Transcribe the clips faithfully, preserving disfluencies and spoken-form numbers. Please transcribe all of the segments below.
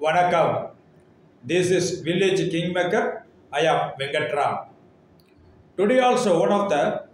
Vanakkam. This is Village Kingmaker. I am Venkatram. Today also one of the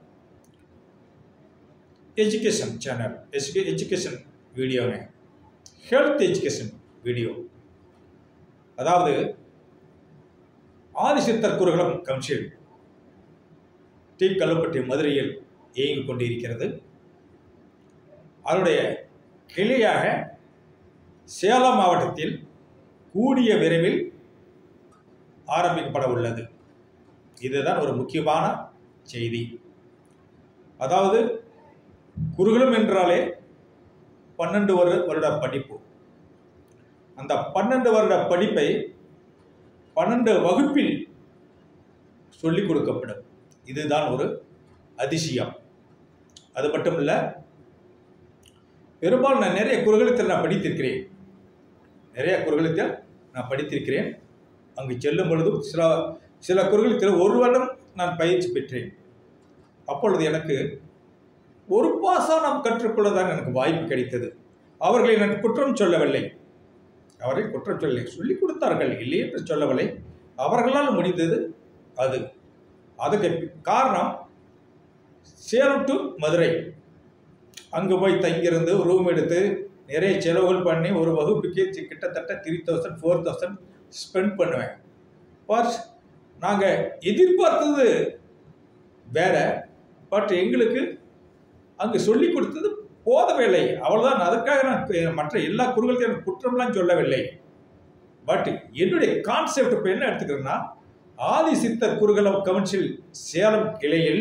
education channel, education video, health education video. அதாவது ஆதிசித்தர் குருகுலம் council D Kallupatti மதுரையில் இயங்கிக் கொண்டிருக்கிறது. அதனுடைய கிளையாக சேலம் மாவட்டத்தில் கூடிய விரைவில் ஆரம்பிக்கப்பட உள்ளது. இதுதான் ஒரு முக்கியமான செய்தி. அதாவது குருகுலம் என்றாலே பன்னெண்டு வருட படிப்பு. அந்த பன்னெண்டு வருட படிப்பை பன்னெண்டு வகுப்பில் சொல்லிக் கொடுக்கப்படும். இதுதான் ஒரு அதிசயம். அது மட்டும் இல்லை, பெரும்பாலும் நான் நிறைய குருகுலத்தில் நான் படித்திருக்கிறேன். நிறைய குருகுலத்தில் நான் படித்திருக்கிறேன். அங்கு செல்லும் பொழுதும் சில சில குருகுலத்தில் ஒரு வருடம் நான் பயிற்சி பெற்றேன். அப்பொழுது எனக்கு ஒரு பாசனம் கற்றுக்கொள்ளதான் எனக்கு வாய்ப்பு கிடைத்தது. அவர்களை நான் குற்றம் சொல்லவில்லை, அவரை குற்றம் சொல்லலை, சொல்லிக் கொடுத்தார்கள், இல்லை என்று சொல்லவில்லை. அவர்களால் முடிந்தது அது. அதுக்கு காரணம் சேலம் டு மதுரை, அங்கு போய் தங்கியிருந்து ரூம் எடுத்து நிறைய செலவுகள் பண்ணி ஒரு வகுப்புக்கு கிட்டத்தட்ட three thousand four thousand spend பண்ணுவேன். பட் நாங்கள் எதிர்பார்த்தது வேற, பட் எங்களுக்கு அங்கு சொல்லிக் கொடுத்தது போதவில்லை. அவ்வளோதான். அதுக்காக நான் மற்ற எல்லா குருகுலத்தையும் எனக்கு குற்றம்லாம் சொல்லவில்லை. பட் என்னுடைய கான்செப்ட் இப்போ என்ன எடுத்துக்கிறேன்னா, ஆதிசித்தர் குருகுலம் கவுன்சில் சேலம் கிளையில்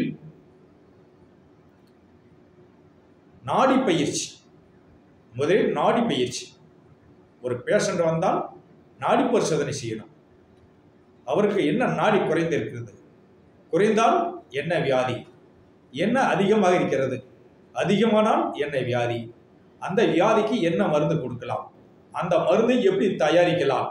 நாடி பயிற்சி, முதலில் நாடி பயிற்சி. ஒரு பேஷண்ட் வந்தால் நாடி பரிசோதனை செய்யணும். அவருக்கு என்ன நாடி குறைந்திருக்கிறது, குறைந்தால் என்ன வியாதி, என்ன அதிகமாக இருக்கிறது, அதிகமானால் என்ன வியாதி, அந்த வியாதிக்கு என்ன மருந்து கொடுக்கலாம், அந்த மருந்தை எப்படி தயாரிக்கலாம்,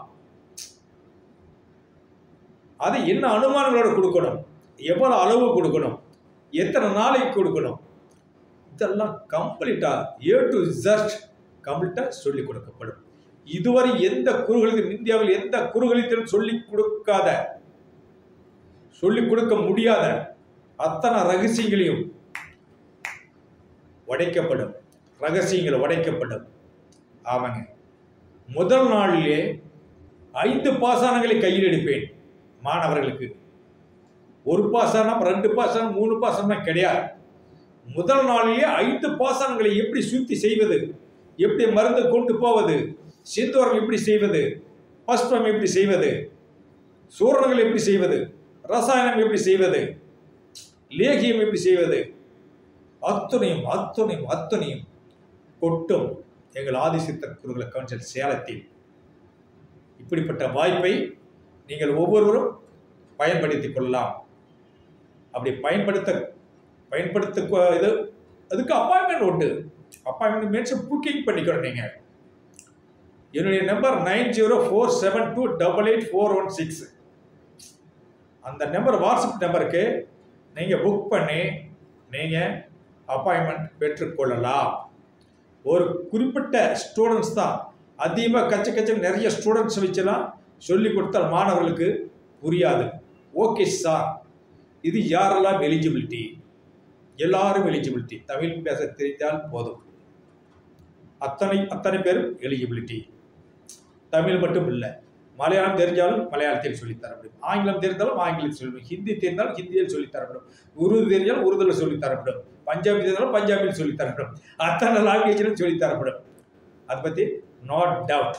அதை என்ன அனுமானங்களோட கொடுக்கணும், எவ்வளவு அளவு கொடுக்கணும், எத்தனை நாளைக்கு கொடுக்கணும், இதெல்லாம் கம்ப்ளீட்டா ஏ டு ஜெட் கம்ப்ளீட்டா சொல்லிக் கொடுக்கப்படும். இதுவரை எந்த குருகுலத்திலும், இந்தியாவில் எந்த குருகுலத்திலும் சொல்லிக் கொடுக்காத, சொல்லிக் கொடுக்க முடியாத அத்தனை ரகசியங்களையும் உடைக்கப்படும். ரகசியங்கள் உடைக்கப்படும். ஆமாங்க, முதல் நாளிலே ஐந்து பாசானங்களை கையில் எடுப்பேன் மாணவர்களுக்கு. ஒரு பாசனம், ரெண்டு பாசனம், மூணு பாசனம் கிடையாது. முதல் நாளிலே ஐந்து பாசனங்களை எப்படி சுத்தி செய்வது, எப்படி மருந்து கொண்டு போவது, சிந்தோரம் எப்படி செய்வது, பஸ்பம் எப்படி செய்வது, சூரணங்கள் எப்படி செய்வது, ரசாயனம் எப்படி செய்வது, லேகியம் எப்படி செய்வது, அத்துணையும் அத்துணையும் அத்துணையும் கொட்டும் எங்கள் ஆதிசித்தர் குருகுல கவுன்சில் சேலத்தில். இப்படிப்பட்ட வாய்ப்பை நீங்கள் ஒவ்வொருவரும் பயன்படுத்திக் கொள்ளலாம். அப்படி பயன்படுத்த பயன்படுத்த இது அதுக்கு அப்பாயின்மெண்ட் உண்டு. அப்பாயின்மெண்ட் மீன்ஸ் புக்கிங் பண்ணிக்கணும். நீங்கள் என்னுடைய number nine zero four seven two double eight four one six. அந்த நம்பர் வாட்ஸ்அப் நம்பருக்கு நீங்கள் புக் பண்ணி நீங்கள் அப்பாயின்மெண்ட் பெற்றுக்கொள்ளலாம். ஒரு குறிப்பிட்ட ஸ்டூடெண்ட்ஸ் தான், அதிகமாக கச்ச கச்ச நிறைய ஸ்டூடெண்ட்ஸ் வச்செல்லாம் சொல்லி கொடுத்தால் மாணவர்களுக்கு புரியாது. ஓகே சார், இது யாரெல்லாம் எலிஜிபிலிட்டி, எல்லாரும் எலிஜிபிலிட்டி, தமிழ் பேச தெரிந்தால் போதும். அத்தனை அத்தனை பேரும் எலிஜிபிலிட்டி. தமிழ் மட்டும் இல்லை, மலையாளம் தெரிஞ்சாலும் மலையாளத்தில் சொல்லித்தரப்படும், ஆங்கிலம் தெரிந்தாலும் ஆங்கிலத்தில் சொல்லி, ஹிந்தி தெரிந்தாலும் ஹிந்தியில் சொல்லித்தரப்படும், உருது தெரிஞ்சாலும் உருதுல சொல்லித்தரப்படும், பஞ்சாபி தெரிஞ்சாலும் பஞ்சாபியில் சொல்லித்தரப்படும், அத்தனை லாங்குவேஜிலும் சொல்லித்தரப்படும். அதை பற்றி நோ டவுட்.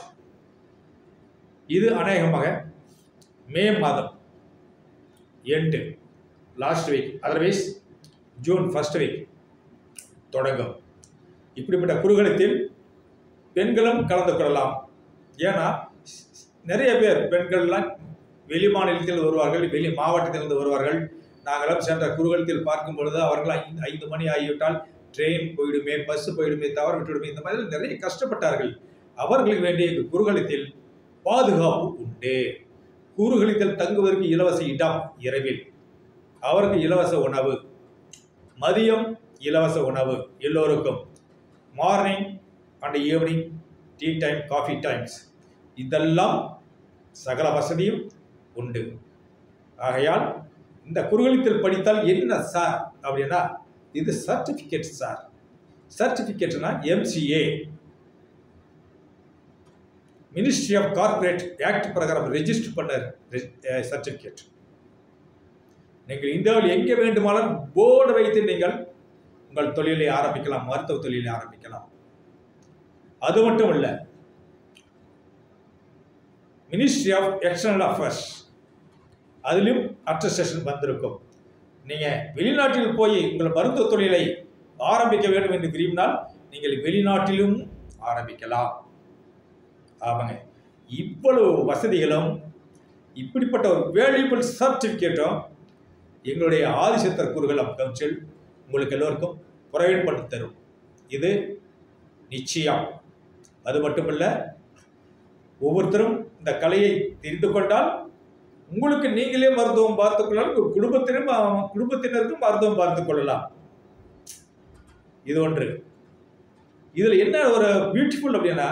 இது அநேகமாக மே மாதம் end last week, otherwise June first week தொடங்கும். இப்படிப்பட்ட குருகுலத்தில் பெண்களும் கலந்து கொள்ளலாம். ஏன்னா நிறைய பேர் பெண்கள்லாம் வெளி மாநிலத்தில் வருவார்கள், வெளி மாவட்டத்திலிருந்து வருவார்கள். நாங்களும் சென்ற குருகுலத்தில் பார்க்கும் பொழுது அவர்கள் ஐந்து ஐந்து மணி ஆகிவிட்டால் ட்ரெயின் போயிடுமே, பஸ் போயிடுமே, தவறு விட்டுவிடுமே, இந்த மாதிரி நிறைய கஷ்டப்பட்டார்கள். அவர்களுக்கு வேண்டிய குருகுலத்தில் பாதுகாப்பு உண்டு. குருகுலத்தில் தங்குவதற்கு இலவச இடம் இரவில், அவருக்கு இலவச உணவு, மதியம் இலவச உணவு எல்லோருக்கும், morning and evening tea time, coffee times இதெல்லாம் சகல வசதியும் உண்டு. ஆகையால் இந்த குறுகலித்தல் படித்தால் என்ன சார் அப்படின்னா, இது சர்டிபிகேட் சார். சர்டிபிகேட்னா MCA, ministry of corporate act பிரகாரம் ரெஜிஸ்டர் பண்ண சர்டிபிகேட். நீங்கள் இந்தியாவில் எங்கே வேண்டுமானாலும் போர்டு வைத்து நீங்கள் உங்கள் தொழிலை ஆரம்பிக்கலாம், மருத்துவ தொழிலை ஆரம்பிக்கலாம். அது மட்டும் இல்லை, மினிஸ்ட்ரி ஆஃப் எக்ஸ்டர்னல் அஃபேர்ஸ் அதிலும் அட்டஸ்டேஷன் வந்திருக்கும். நீங்கள் வெளிநாட்டில் போய் உங்கள் மருத்துவ தொழிலை ஆரம்பிக்க வேண்டும் என்று விரும்பினால் நீங்கள் வெளிநாட்டிலும் ஆரம்பிக்கலாம். ஆமாங்க, இவ்வளவு வசதிகளும் இப்படிப்பட்ட ஒரு வேல்யூபிள் சர்டிஃபிகேட்டும் எங்களுடைய ஆதிசித்தர் குருகுலம் கவுன்சில் உங்களுக்கு எல்லோருக்கும் ப்ரொவைட் பண்ணி தரும். இது நிச்சயம். அது மட்டுமல்ல, ஒவ்வொருத்தரும் இந்த கலையை தெரிந்து கொண்டால் உங்களுக்கு நீங்களே மருத்துவம் பார்த்துக் கொள்ளலாம், உங்கள் குடும்பத்தினரும் குடும்பத்தினருக்கும் மருத்துவம் பார்த்துக் கொள்ளலாம். இது ஒன்று. இதில் என்ன ஒரு பியூட்டிஃபுல் அப்படின்னா,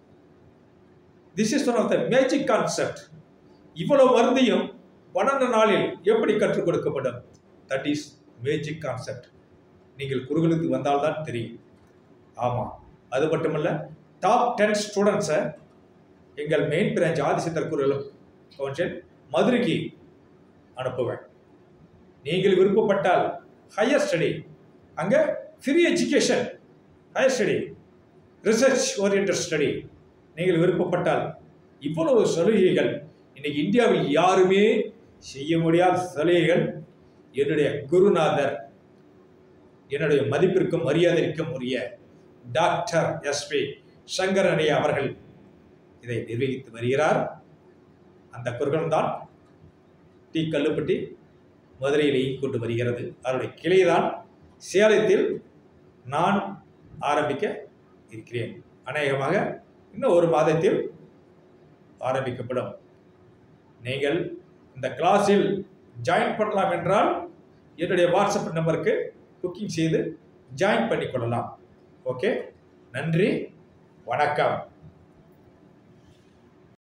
this is one of the magic concept. இவ்வளவு மருந்தையும் பன்னெண்டு நாளில் எப்படி கற்றுக் கொடுக்கப்படும்? That is magic concept. நீங்கள் குருகுலத்துக்கு வந்தால்தான் தெரியும். ஆமாம், அது மட்டுமல்ல, டாப் டென் ஸ்டூடெண்ட்ஸை எங்கள் மெயின் பிரான்ச் ஆதிசித்தர் குருகுலம் கவுன்சில் மதுரைக்கு அனுப்புவேன். நீங்கள் விருப்பப்பட்டால் ஹையர் ஸ்டடி, அங்கே free education, higher study, research oriented study, நீங்கள் விருப்பப்பட்டால் இவ்வளவு சலுகைகள் இன்னைக்கு இந்தியாவில் யாருமே செய்ய முடியாத சலுகைகள் என்னுடைய குருநாதர், என்னுடைய மதிப்பிற்கும் மரியாதைக்கும் உரிய டாக்டர் எஸ்பி சங்கரனையா அவர்கள் இதை நிர்வகித்து வருகிறார். அந்த குருகுலம் தான் டி கல்லுப்பட்டி மதுரையில் இயங்கிக் கொண்டு வருகிறது. அவருடைய கிளைதான் சேலத்தில் நான் ஆரம்பிக்க இருக்கிறேன். அநேகமாக இன்னும் ஒரு மாதத்தில் ஆரம்பிக்கப்படும். நீங்கள் இந்த கிளாஸில் ஜாயின் பண்ணலாம் என்றால் என்னுடைய வாட்ஸ்அப் நம்பருக்கு புக்கிங் செய்து ஜாயின் பண்ணிக்கொள்ளலாம். ஓகே, நன்றி, வணக்கம்.